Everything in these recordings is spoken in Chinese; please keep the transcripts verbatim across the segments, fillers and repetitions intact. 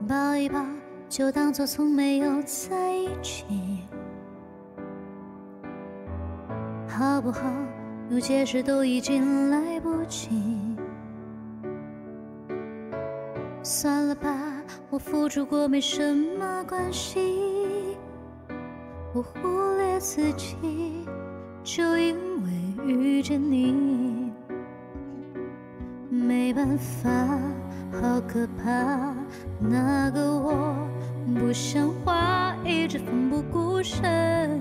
抱一抱，就当作从没有在一起，好不好？有解释都已经来不及。算了吧，我付出过没什么关系，我忽略自己，就因为遇见你。没办法，好可怕，那个我不像话，一直奋不顾身。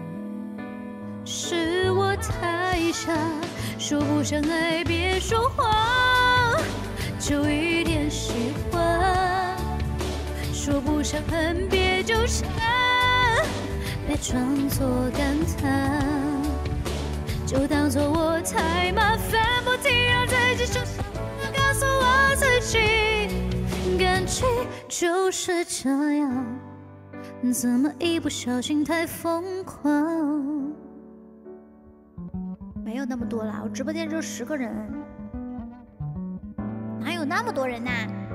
是我太傻，说不上爱别说谎，就一点喜欢。说不上恨别纠缠，别装作感叹，就当作我太麻烦，不停让自己受伤。告诉我自己，感情就是这样，怎么一不小心太疯狂？ 没有那么多啦，我直播间只有十个人，哪有那么多人呐？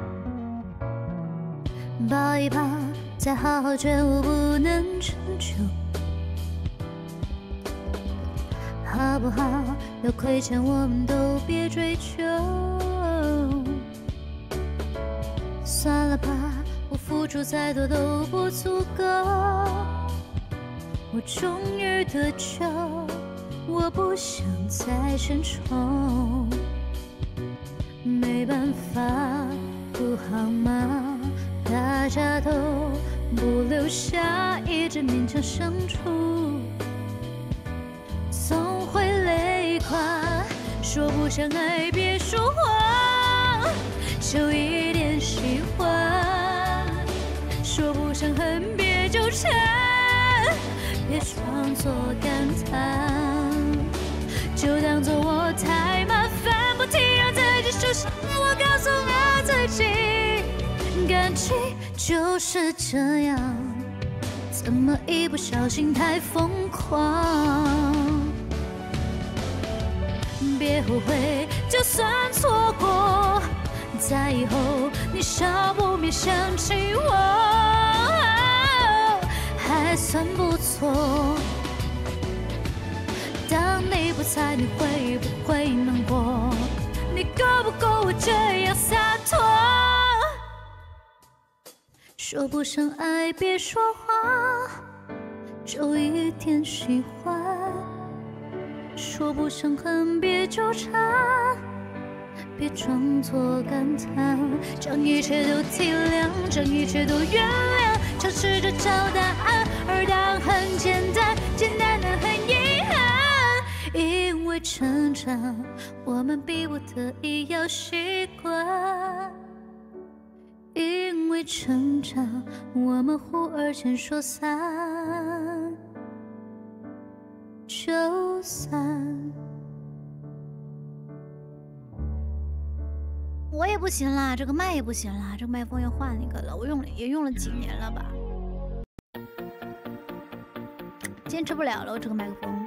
抱一抱，再好好觉悟，不能长久，好不好？有亏欠我们都别追究。算了吧，我付出再多都不足够。我终于得救，我不想再深仇。没办法，不好吗？大家都不留下，一直勉强相处，总会累垮。说不上爱别说谎，就一点喜欢。说不上恨别纠缠，别装作感叹，就当作我太麻烦，不停让自己受伤。我告诉我自己，感情就是这样，怎么一不小心太疯狂？别后悔，就算错过，在以后你少不免想起我，还算不错。当你不在，你会不会难过？你够不够我这样洒脱？说不上爱别说谎，就一点喜欢。说不上恨别纠缠，别装作感叹，将一切都体谅，将一切都原谅，尝试着找答案，而答案很简单，简单的很遗憾。因为成长，我们逼不得已要习惯。因为成长，我们忽而间说散就散。 我也不行啦，这个麦也不行啦，这个麦克风要换一个了，我用了也用了几年了吧，坚持不了了，我这个麦克风。